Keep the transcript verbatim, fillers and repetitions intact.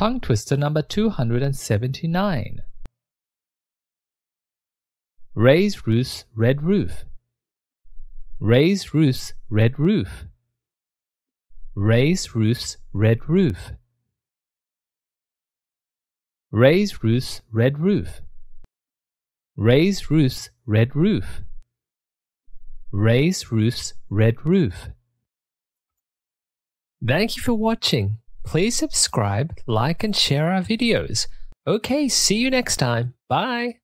Tongue twister number two hundred seventy-nine. Raise Ruth's red roof. Raise Ruth's red roof. Raise Ruth's red roof. Raise Ruth's red roof. Raise Ruth's red roof. Raise Ruth's red roof. Thank you for watching. Please subscribe, like and share our videos. Okay, see you next time. Bye.